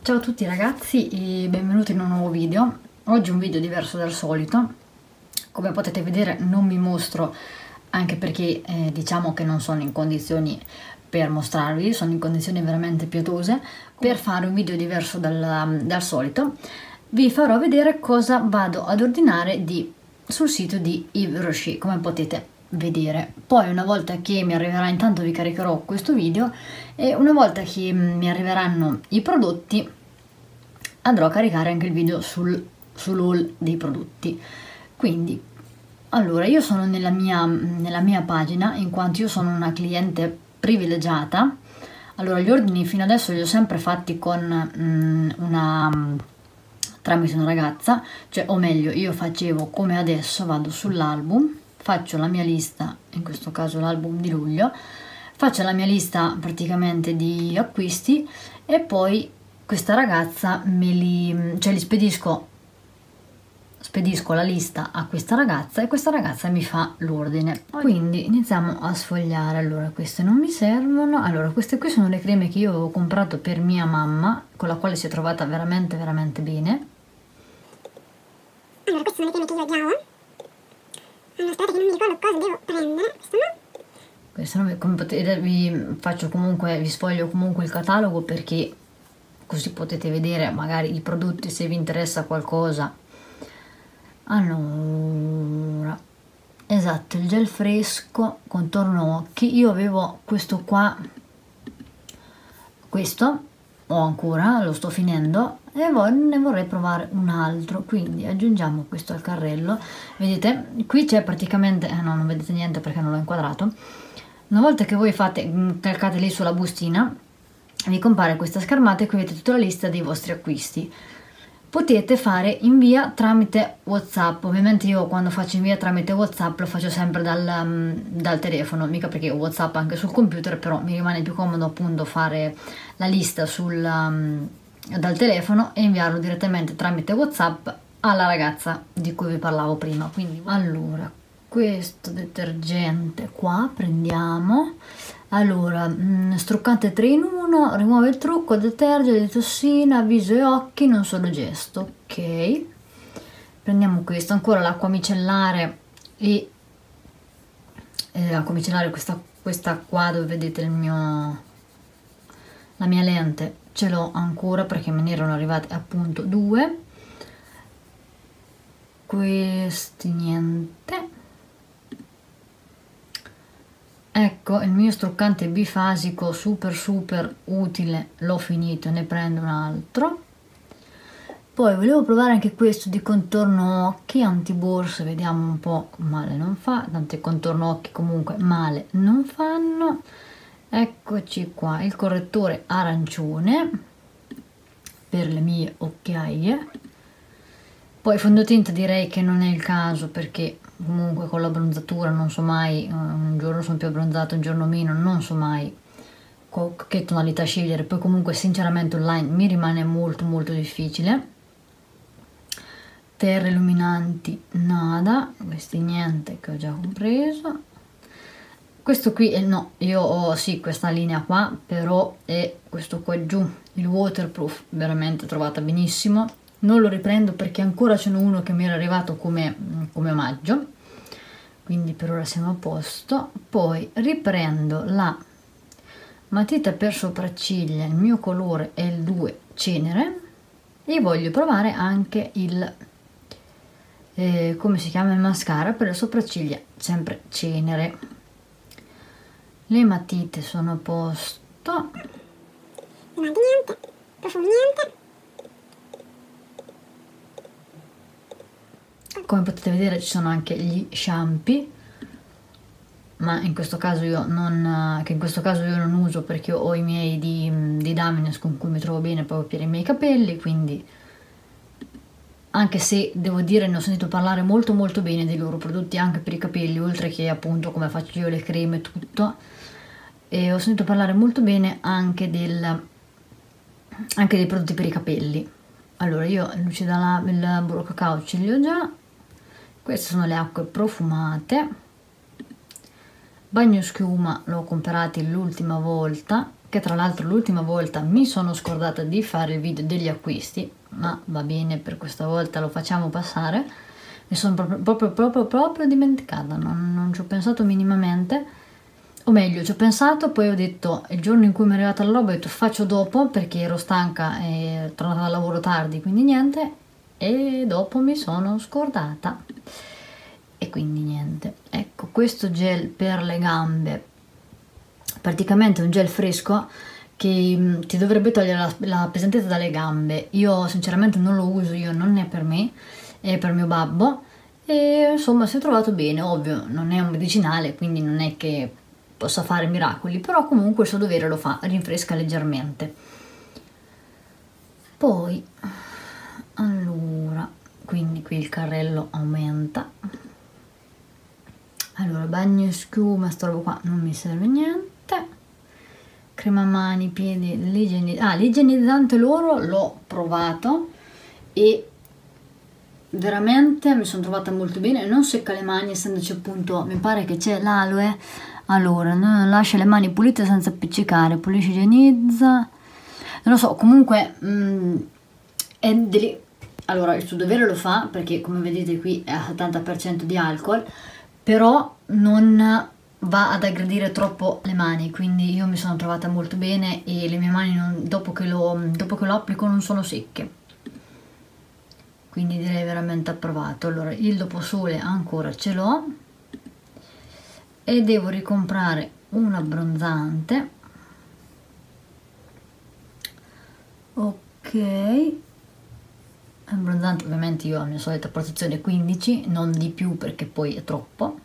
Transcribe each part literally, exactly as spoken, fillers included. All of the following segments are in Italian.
Ciao a tutti ragazzi e benvenuti in un nuovo video. Oggi un video diverso dal solito. Come potete vedere non mi mostro, anche perché eh, diciamo che non sono in condizioni per mostrarvi, sono in condizioni veramente pietose. Per fare un video diverso dal, dal solito vi farò vedere cosa vado ad ordinare di, sul sito di Yves Rocher, come potete vedere. Poi una volta che mi arriverà, intanto vi caricherò questo video, e una volta che mi arriveranno i prodotti andrò a caricare anche il video sul, sull'haul dei prodotti. Quindi allora io sono nella mia, nella mia pagina, in quanto io sono una cliente privilegiata. Allora gli ordini fino adesso li ho sempre fatti con mh, una tramite una ragazza, cioè o meglio io facevo come adesso, vado sull'album, faccio la mia lista, in questo caso l'album di luglio, faccio la mia lista praticamente di acquisti e poi questa ragazza me li, cioè li spedisco, spedisco la lista a questa ragazza e questa ragazza mi fa l'ordine. Quindi iniziamo a sfogliare. Allora, queste non mi servono. Allora, queste qui sono le creme che io ho comprato per mia mamma, con la quale si è trovata veramente veramente bene. Allora, queste sono le creme che io già ho. Allora, aspetta che non mi ricordo cosa devo prendere. Questo no. Questo non, come potete, vi faccio comunque, vi sfoglio comunque il catalogo, perché così potete vedere magari i prodotti se vi interessa qualcosa. Allora, esatto, il gel fresco contorno occhi. Io avevo questo qua, questo ho ancora, lo sto finendo e ne vorrei provare un altro, quindi aggiungiamo questo al carrello. Vedete qui c'è praticamente, eh no, non vedete niente perché non l'ho inquadrato. Una volta che voi fate, calcate lì sulla bustina, vi compare questa schermata e qui avete tutta la lista dei vostri acquisti. Potete fare invia tramite WhatsApp. Ovviamente io quando faccio invia tramite WhatsApp lo faccio sempre dal, dal telefono, mica perché ho WhatsApp anche sul computer, però mi rimane più comodo appunto fare la lista sul, um, dal telefono e inviarlo direttamente tramite WhatsApp alla ragazza di cui vi parlavo prima. Quindi allora, questo detergente qua prendiamo. Allora, mh, struccante tre in uno, rimuove il trucco, deterge, detossina, viso e occhi, non solo gesto. Ok, prendiamo questo, ancora l'acqua micellare e eh, l'acqua micellare, questa, questa qua dove vedete il mio, la mia lente, ce l'ho ancora perché me ne erano arrivate appunto due. Questi niente. Ecco, il mio struccante bifasico super super utile, l'ho finito, ne prendo un altro. Poi volevo provare anche questo di contorno occhi, antiborse, vediamo un po', male non fa, tanto contorno occhi comunque male non fanno. Eccoci qua, il correttore arancione per le mie occhiaie. Poi fondotinta direi che non è il caso, perché comunque con la bronzatura non so mai, un giorno sono più abbronzato, un giorno meno, non so mai che tonalità scegliere. Poi comunque sinceramente online mi rimane molto molto difficile. Terre illuminanti nada, questi niente che ho già compreso. Questo qui è no, io ho sì questa linea qua, però è questo qua giù, il waterproof, veramente trovata benissimo. Non lo riprendo perché ancora ce n'è uno che mi era arrivato come, come omaggio, quindi per ora siamo a posto. Poi riprendo la matita per sopracciglia, il mio colore è il due cenere, e voglio provare anche il eh, come si chiama, il mascara per le sopracciglia, sempre cenere. Le matite sono a posto, non manca niente, profumo niente. Come potete vedere ci sono anche gli shampoo, ma in questo caso io non, che in questo caso io non uso perché ho i miei di, di Damines con cui mi trovo bene proprio per i miei capelli, quindi anche se devo dire ne ho sentito parlare molto molto bene dei loro prodotti anche per i capelli, oltre che appunto come faccio io le creme e tutto, e ho sentito parlare molto bene anche, del, anche dei prodotti per i capelli. Allora io il Lucidala, il burro cacao ce li ho già. Queste sono le acque profumate. Bagno schiuma l'ho comprati l'ultima volta, che perché tra l'altro l'ultima volta mi sono scordata di fare il video degli acquisti, ma va bene, per questa volta lo facciamo passare. Mi sono proprio proprio proprio, proprio dimenticata, non, non ci ho pensato minimamente, o meglio ci ho pensato, poi ho detto, il giorno in cui mi è arrivata la roba ho detto faccio dopo perché ero stanca e tornata dal lavoro tardi, quindi niente, e dopo mi sono scordata e quindi niente. Ecco, questo gel per le gambe praticamente è un gel fresco che mh, ti dovrebbe togliere la, la pesantezza dalle gambe. Io sinceramente non lo uso, io non è per me, è per mio babbo e insomma si è trovato bene. Ovvio non è un medicinale, quindi non è che possa fare miracoli, però comunque il suo dovere lo fa, rinfresca leggermente. Poi allora, quindi qui il carrello aumenta. Allora, bagno e schiuma, sta roba qua non mi serve niente. Crema mani, piedi, l'igienizzante. Ah, l'igienizzante loro l'ho provato e veramente mi sono trovata molto bene. Non secca le mani, essendoci appunto, mi pare che c'è l'aloe. Allora, non lascia le mani pulite senza appiccicare, pulisce, igienizza. Non lo so, comunque mh, è deli- allora il suo dovere lo fa perché come vedete qui è al settanta per cento di alcol, però non va ad aggredire troppo le mani, quindi io mi sono trovata molto bene e le mie mani non, dopo che lo, dopo che lo applico non sono secche, quindi direi veramente approvato. Allora il doposole ancora ce l'ho e devo ricomprare un abbronzante. Ok, abbronzante ovviamente io ho la mia solita protezione quindici, non di più perché poi è troppo.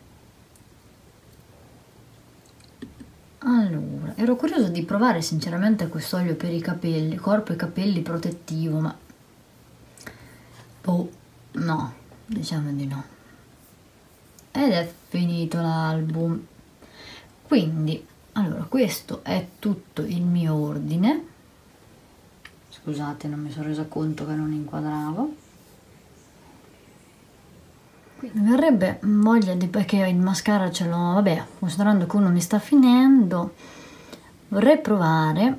Allora, ero curiosa di provare sinceramente questo olio per i capelli, corpo e capelli protettivo, ma oh no, diciamo di no. Ed è finito l'album. Quindi, allora, questo è tutto il mio ordine. Scusate, non mi sono resa conto che non inquadravo. Quindi mi verrebbe voglia di, perché il mascara ce l'ho, vabbè, considerando che uno mi sta finendo, vorrei provare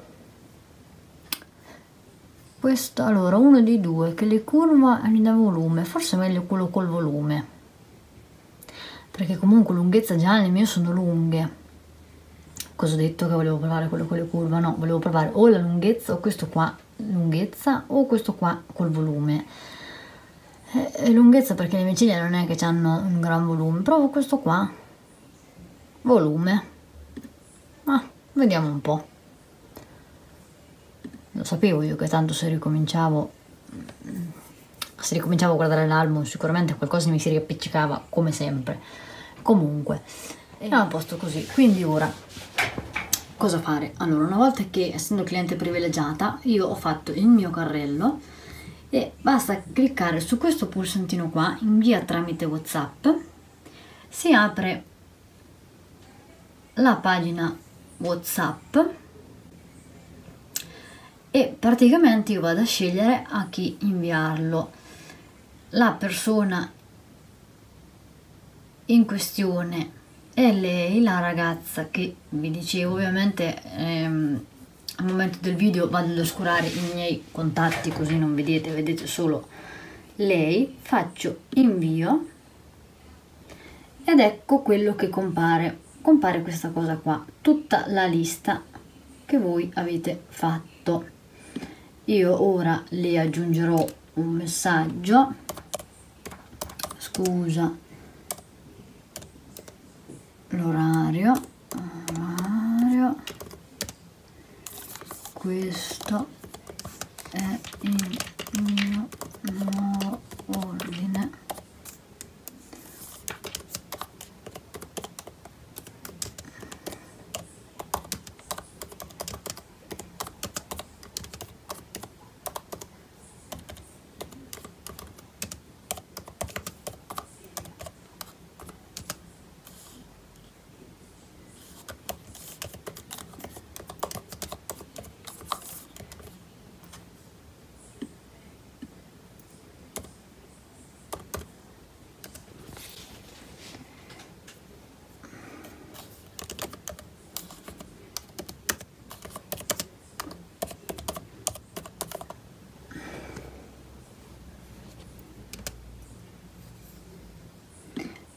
questo, allora, uno dei due che li curva e gli dà volume, forse è meglio quello col volume, perché comunque lunghezza già le mie sono lunghe. Cosa ho detto che volevo provare quello con le curva? No, volevo provare o la lunghezza o questo qua lunghezza o questo qua col volume. E lunghezza perché le mie ciglia non è che hanno un gran volume, provo questo qua, volume, ah, vediamo un po'. Lo sapevo io che tanto se ricominciavo se ricominciavo a guardare l'album sicuramente qualcosa mi si riappiccicava come sempre. Comunque andiamo a posto così. Quindi ora cosa fare? Allora, una volta che essendo cliente privilegiata io ho fatto il mio carrello e basta cliccare su questo pulsantino qua, invia tramite WhatsApp, si apre la pagina WhatsApp e praticamente io vado a scegliere a chi inviarlo. La persona in questione è lei, la ragazza che vi dicevo. Ovviamente ehm, al momento del video vado ad oscurare i miei contatti così non vedete, vedete solo lei. Faccio invio ed ecco quello che compare. Compare questa cosa qua, tutta la lista che voi avete fatto. Io ora le aggiungerò un messaggio: scusa l'orario, orario, questo è il mio nuovo ordine.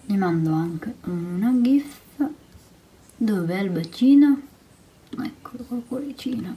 gli mando anche una gif. Dov'è il bacino? Eccolo, col cuoricino.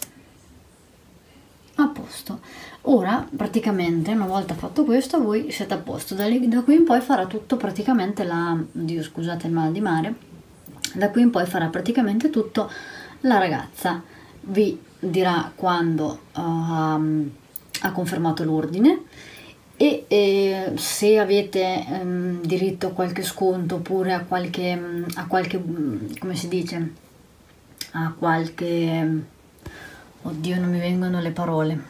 A posto. Ora praticamente una volta fatto questo voi siete a posto. Da, lì, da qui in poi farà tutto praticamente la... Dio, scusate il mal di mare. Da qui in poi farà praticamente tutto la ragazza. Vi dirà quando uh, ha confermato l'ordine e eh, se avete um, diritto a qualche sconto oppure a qualche, um, a qualche um, come si dice, a qualche... Um, oddio, non mi vengono le parole.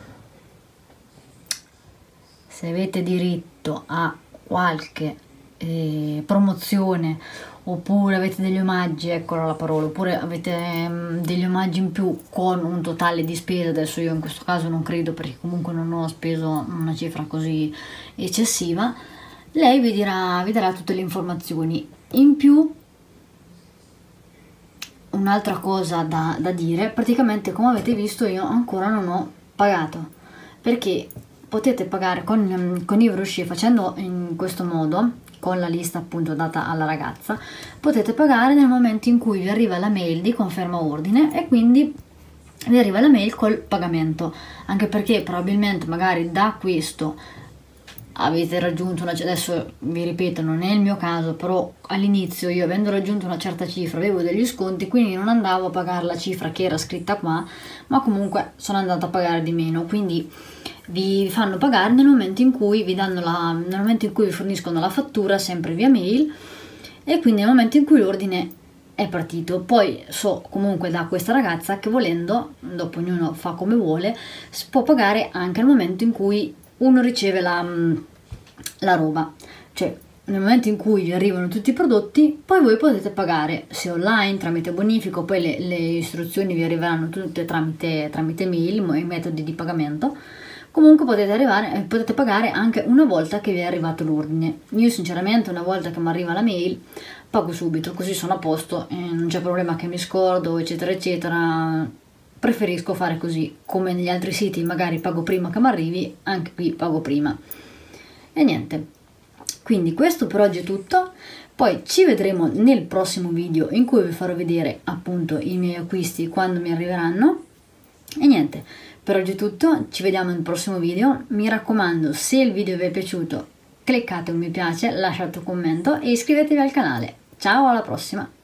Se avete diritto a qualche eh, promozione oppure avete degli omaggi, eccola la parola, oppure avete um, degli omaggi in più con un totale di spesa, adesso io in questo caso non credo perché comunque non ho speso una cifra così eccessiva, lei vi dirà, vi darà tutte le informazioni. In più, un'altra cosa da, da dire, praticamente come avete visto io ancora non ho pagato, perché potete pagare con, con Ivroshi facendo in questo modo, con la lista appunto data alla ragazza, potete pagare nel momento in cui vi arriva la mail di conferma ordine e quindi vi arriva la mail col pagamento, anche perché probabilmente magari da acquisto avete raggiunto una, adesso vi ripeto non è il mio caso, però all'inizio io avendo raggiunto una certa cifra avevo degli sconti, quindi non andavo a pagare la cifra che era scritta qua, ma comunque sono andata a pagare di meno, quindi vi fanno pagare nel momento in cui vi danno la, nel momento in cui vi forniscono la fattura sempre via mail e quindi nel momento in cui l'ordine è partito. Poi so comunque da questa ragazza che volendo, dopo ognuno fa come vuole, si può pagare anche nel momento in cui uno riceve la, la roba, cioè nel momento in cui vi arrivano tutti i prodotti, poi voi potete pagare se online, tramite bonifico, poi le, le istruzioni vi arriveranno tutte tramite, tramite mail, i metodi di pagamento. Comunque potete, arrivare, potete pagare anche una volta che vi è arrivato l'ordine. Io sinceramente una volta che mi arriva la mail pago subito, così sono a posto, e non c'è problema che mi scordo eccetera eccetera. Preferisco fare così, come negli altri siti magari pago prima che mi arrivi, anche qui pago prima. E niente, quindi questo per oggi è tutto, poi ci vedremo nel prossimo video in cui vi farò vedere appunto i miei acquisti quando mi arriveranno. E niente, per oggi è tutto, ci vediamo nel prossimo video, mi raccomando se il video vi è piaciuto cliccate un mi piace, lasciate un commento e iscrivetevi al canale. Ciao, alla prossima!